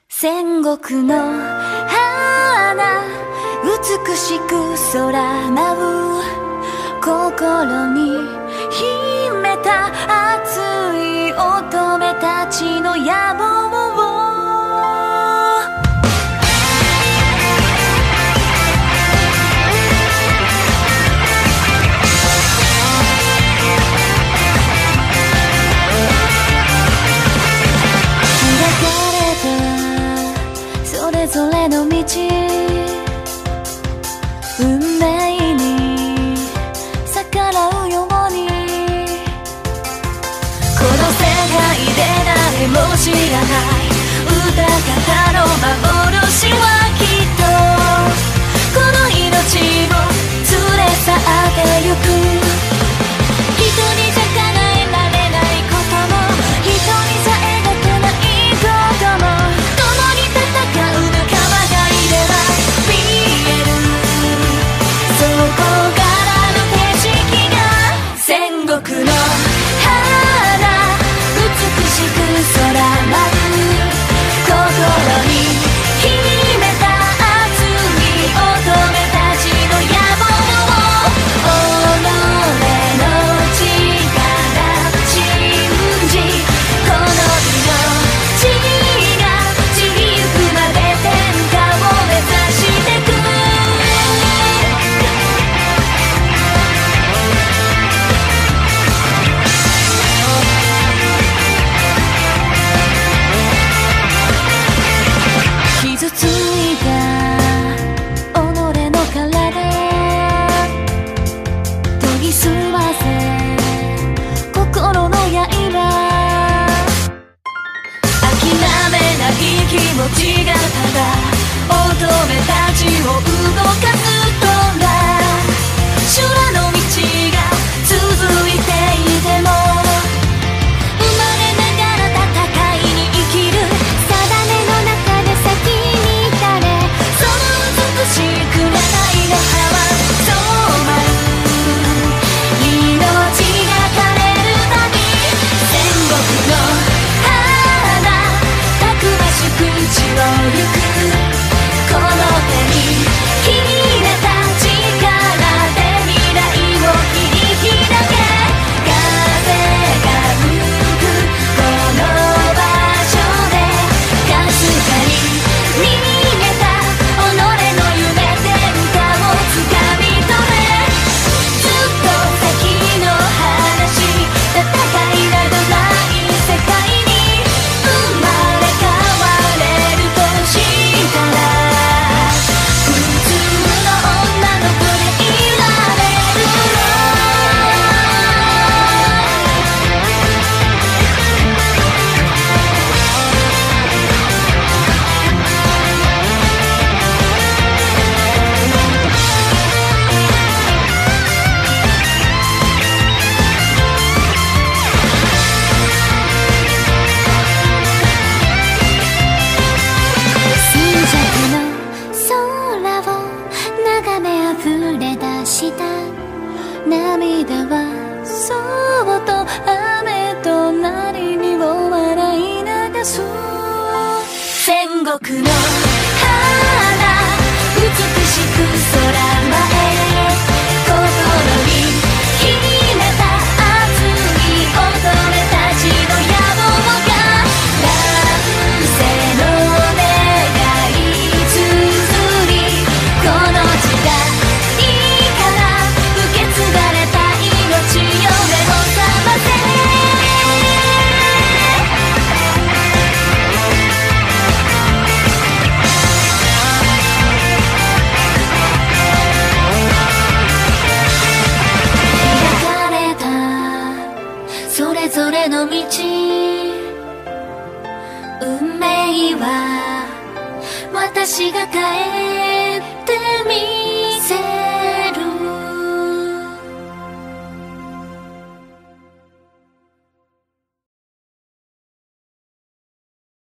戦国の花、美しく空舞う心に秘めた熱い乙女たちの野望をそれぞれの道、運命に逆らうように、この世界で誰も知らない歌方の幻はきっとこの命を連れ去ってゆく。一人じゃ叶えられないことも、一人じゃ描けないことも、共に戦う仲間がいれば見える、そこからの景色が戦国の花、美しく空舞う心に秘めた熱い乙女たちの野望を、己の力信じ、この命が散りゆくまで天下を目指してく。傷ついた己の体研ぎ澄ませ心の刃、諦めない気持ちがただ乙女たちを動かすとが、修羅の道が続いていても、生まれながら戦いに生きる定めの中で先に立れ、その美しく長いの葉はそう舞う、命が枯れるたび戦国の花、たくましく血をゆく、この手に秘めた力で未来を切り開け。風が吹くこの場所でかすかに見えた己の夢、天下をつかみ取れ。ずっと先の話、戦いなどない世界に生まれ変われるとしたら、普通の女の子でいられるの。静寂の空を眺め溢れ出した涙はそっと雨隣にを笑い流す。戦国の花、美しく空舞え、心に秘めた熱い乙女たちの野望が、乱世の願い綴り、この時代から受け継がれた命よ、目を覚ませ。開かれたそれぞれの道、運命は私が変え